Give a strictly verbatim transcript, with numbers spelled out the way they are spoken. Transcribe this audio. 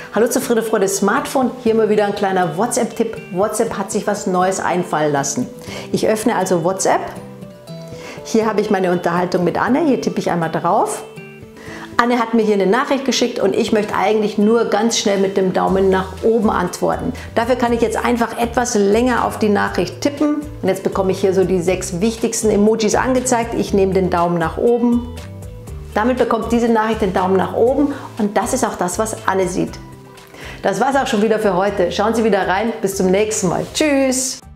Hallo zu Friede Freude Smartphone, hier mal wieder ein kleiner WhatsApp-Tipp. WhatsApp hat sich was Neues einfallen lassen. Ich öffne also WhatsApp. Hier habe ich meine Unterhaltung mit Anne, hier tippe ich einmal drauf. Anne hat mir hier eine Nachricht geschickt und ich möchte eigentlich nur ganz schnell mit dem Daumen nach oben antworten. Dafür kann ich jetzt einfach etwas länger auf die Nachricht tippen. Und jetzt bekomme ich hier so die sechs wichtigsten Emojis angezeigt. Ich nehme den Daumen nach oben. Damit bekommt diese Nachricht den Daumen nach oben und das ist auch das, was Anne sieht. Das war's auch schon wieder für heute. Schauen Sie wieder rein. Bis zum nächsten Mal. Tschüss!